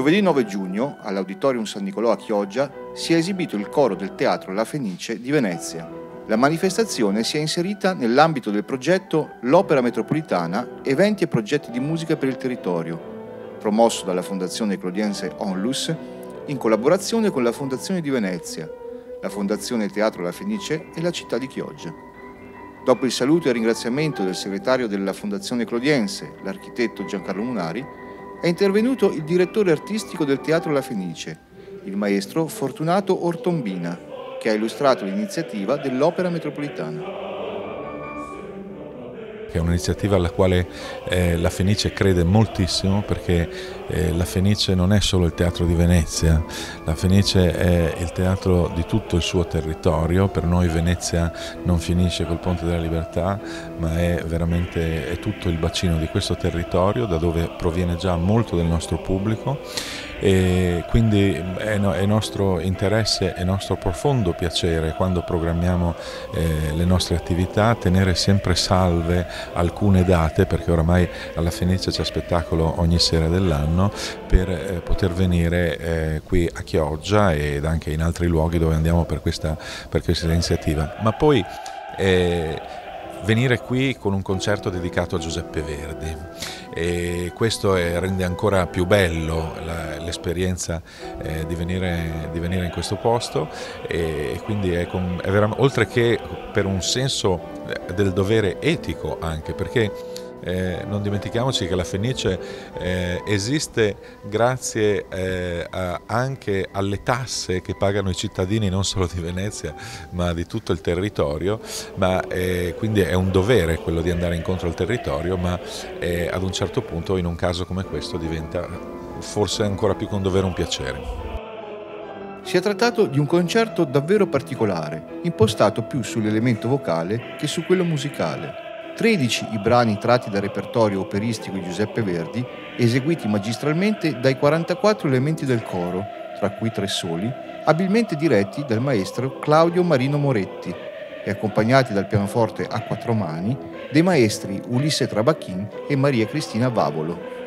Giovedì 9 giugno, all'Auditorium San Nicolò a Chioggia, si è esibito il coro del Teatro La Fenice di Venezia. La manifestazione si è inserita nell'ambito del progetto L'Opera Metropolitana, eventi e progetti di musica per il territorio, promosso dalla Fondazione Claudiense Onlus, in collaborazione con la Fondazione di Venezia, la Fondazione Teatro La Fenice e la città di Chioggia. Dopo il saluto e il ringraziamento del segretario della Fondazione Claudiense, l'architetto Giancarlo Munari, è intervenuto il direttore artistico del Teatro La Fenice, il maestro Fortunato Ortombina, che ha illustrato l'iniziativa dell'Opera Metropolitana. È un'iniziativa alla quale la Fenice crede moltissimo, perché la Fenice non è solo il teatro di Venezia, la Fenice è il teatro di tutto il suo territorio. Per noi Venezia non finisce col Ponte della Libertà, ma è tutto il bacino di questo territorio, da dove proviene già molto del nostro pubblico. E quindi è nostro interesse e nostro profondo piacere, quando programmiamo le nostre attività, tenere sempre salve alcune date, perché oramai alla Fenice c'è spettacolo ogni sera dell'anno, per poter venire qui a Chioggia ed anche in altri luoghi dove andiamo per questa iniziativa. Ma poi venire qui con un concerto dedicato a Giuseppe Verdi, e questo rende ancora più bello l'esperienza di venire in questo posto, e quindi oltre che per un senso del dovere etico, anche perché non dimentichiamoci che la Fenice esiste grazie anche alle tasse che pagano i cittadini non solo di Venezia ma di tutto il territorio, quindi è un dovere quello di andare incontro al territorio, ma ad un certo punto, in un caso come questo, diventa forse ancora più che un dovere, un piacere. Si è trattato di un concerto davvero particolare, impostato più sull'elemento vocale che su quello musicale. 13 i brani tratti dal repertorio operistico di Giuseppe Verdi, eseguiti magistralmente dai 44 elementi del coro, tra cui 3 soli, abilmente diretti dal maestro Claudio Marino Moretti e accompagnati dal pianoforte a 4 mani dei maestri Ulisse Trabacchin e Maria Cristina Vavolo.